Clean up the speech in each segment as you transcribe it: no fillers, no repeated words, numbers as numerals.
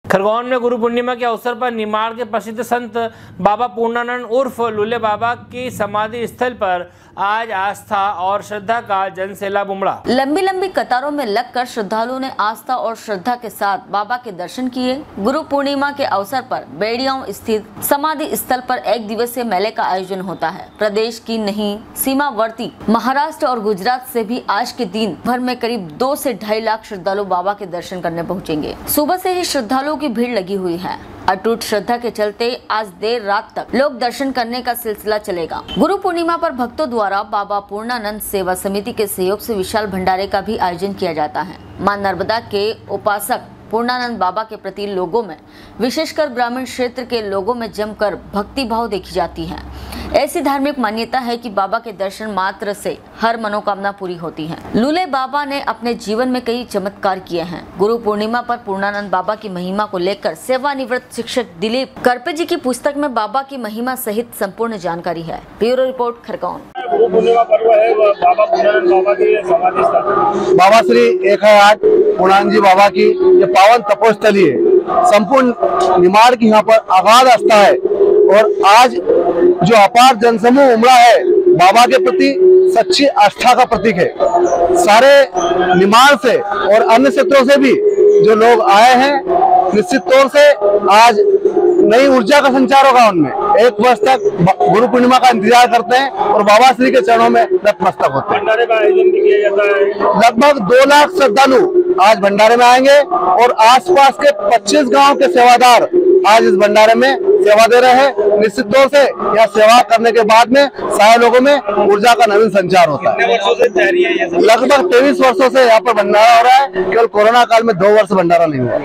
खरगोन में गुरु पूर्णिमा के अवसर पर निमाड़ के प्रसिद्ध संत बाबा पूर्णानंद उर्फ लूले बाबा की समाधि स्थल पर आज आस्था और श्रद्धा का जनसैलाब उमड़ा। लंबी लंबी कतारों में लगकर श्रद्धालुओं ने आस्था और श्रद्धा के साथ बाबा के दर्शन किए। गुरु पूर्णिमा के अवसर पर बेड़ियाओं स्थित समाधि स्थल पर एक दिवसीय मेले का आयोजन होता है। प्रदेश की नहीं सीमावर्ती महाराष्ट्र और गुजरात से भी आज के दिन भर में करीब 2 से 2.5 लाख श्रद्धालु बाबा के दर्शन करने पहुँचेंगे। सुबह से ही श्रद्धालुओं की भीड़ लगी हुई है। अटूट श्रद्धा के चलते आज देर रात तक लोग दर्शन करने का सिलसिला चलेगा। गुरु पूर्णिमा पर भक्तों द्वारा बाबा पूर्णानंद सेवा समिति के सहयोग से विशाल भंडारे का भी आयोजन किया जाता है। मां नर्मदा के उपासक पूर्णानंद बाबा के प्रति लोगों में, विशेषकर ग्रामीण क्षेत्र के लोगों में जमकर भक्ति भाव देखी जाती है। ऐसी धार्मिक मान्यता है कि बाबा के दर्शन मात्र से हर मनोकामना पूरी होती है। लूले बाबा ने अपने जीवन में कई चमत्कार किए हैं। गुरु पूर्णिमा पर पूर्णानंद बाबा की महिमा को लेकर सेवानिवृत्त शिक्षक दिलीप करपे जी की पुस्तक में बाबा की महिमा सहित संपूर्ण जानकारी है। Bureau report, Khargone. गुरु पूर्णिमा पर्व है, बाबा पूर्णानंद बाबा की समाधि स्थल, बाबा श्री 108 पूर्णानंद जी बाबा की ये पावन तपोस्थली है। संपूर्ण निमाड़ की यहाँ पर अगाध आस्था है और आज जो अपार जनसमूह उमड़ा है बाबा के प्रति सच्ची आस्था का प्रतीक है। सारे निमाड़ से और अन्य क्षेत्रों से भी जो लोग आए हैं, निश्चित तौर से आज नई ऊर्जा का संचार होगा उनमें। 1 वर्ष तक गुरु पूर्णिमा का इंतजार करते हैं और बाबा श्री के चरणों में नतमस्तक होते हैं। भंडारे का आयोजन भी किया जाता है। लगभग 2 लाख श्रद्धालु आज भंडारे में आएंगे और आसपास के 25 गांव के सेवादार आज इस भंडारे में सेवा दे रहे हैं। निश्चित तौर से यह सेवा करने के बाद में सारे लोगों में ऊर्जा का नवीन संचार होता है। कितने वर्षों से तैयारी है ये सब? लगभग 23 वर्षों से यहाँ पर भंडारा हो रहा है। केवल कोरोना काल में 2 वर्ष भंडारा नहीं हुआ।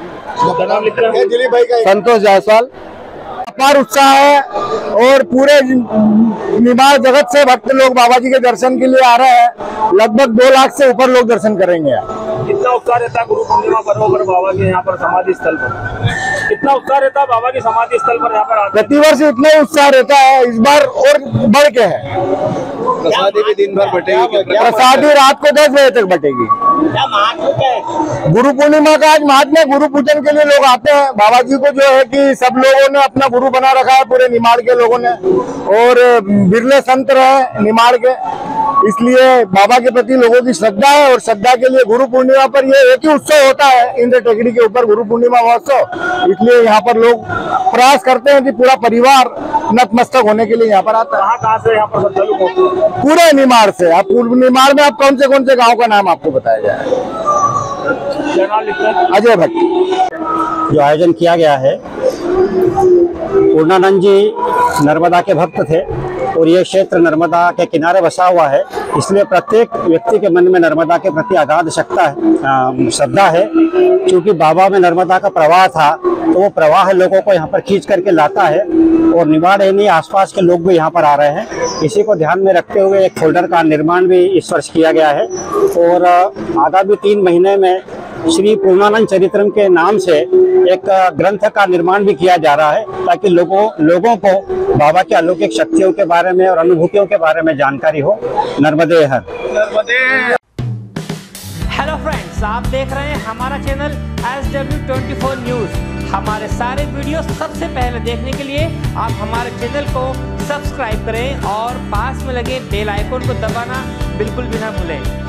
संतोष जायसवाल। अपार उत्साह है और पूरे निमाड़ जगत से भक्त लोग बाबा जी के दर्शन के लिए आ रहे हैं। लगभग 2 लाख से ऊपर लोग दर्शन करेंगे। कितना उत्साह रहता है गुरु पूर्णिमा पर्व पर बाबा के यहाँ पर समाधि स्थल पर? कितना उत्साह रहता है बाबा की समाधि स्थल पर यहाँ पर? प्रतिवर्ष इतना ही उत्साह रहता है, इस बार और बढ़ के है। प्रसादी भी दिन भर बटेगी। प्रसादी रात को 10 बजे तक बटेगी। गुरु पूर्णिमा का आज महात्म्य, गुरु पूजन के लिए लोग आते हैं। बाबा जी को जो है कि सब लोगों ने अपना गुरु बना रखा है, पूरे निमाड़ के लोगों ने, और बिरले संत रहे निमाड़ के, इसलिए बाबा के प्रति लोगों की श्रद्धा है। और श्रद्धा के लिए गुरु पूर्णिमा पर ये एक ही उत्सव होता है, इंद्र टेकड़ी के ऊपर गुरु पूर्णिमा महोत्सव। इसलिए यहाँ पर लोग प्रयास करते हैं कि पूरा परिवार नतमस्तक होने के लिए यहाँ पर आता है। कहाँ से यहाँ पर श्रद्धालु पहुँचते हैं? पूरे निमाड़ से। आप निमाड़ में आप कौन से गाँव का नाम आपको बताया जाए? अजय भट्ट। जो आयोजन किया गया है, पूर्णानंद जी नर्मदा के भक्त थे और ये क्षेत्र नर्मदा के किनारे बसा हुआ है, इसलिए प्रत्येक व्यक्ति के मन में नर्मदा के प्रति अगाध श्रद्धा है। क्योंकि बाबा में नर्मदा का प्रवाह था, तो वो प्रवाह लोगों को यहाँ पर खींच करके लाता है और निमाड़ यानी आसपास के लोग भी यहाँ पर आ रहे हैं। इसी को ध्यान में रखते हुए एक फोल्डर का निर्माण भी इस वर्ष किया गया है और आगामी 3 महीने में श्री पूर्णानंद चरित्रम के नाम से एक ग्रंथ का निर्माण भी किया जा रहा है, ताकि लोगों को बाबा की अलौकिक शक्तियों के बारे में और अनुभूतियों के बारे में जानकारी हो। नर्मदे हर। हेलो फ्रेंड्स, आप देख रहे हैं हमारा चैनल SW24 न्यूज़। हमारे सारे वीडियो सबसे पहले देखने के लिए आप हमारे चैनल को सब्सक्राइब करें और पास में लगे बेल आइकन को दबाना बिल्कुल भी ना भूलें।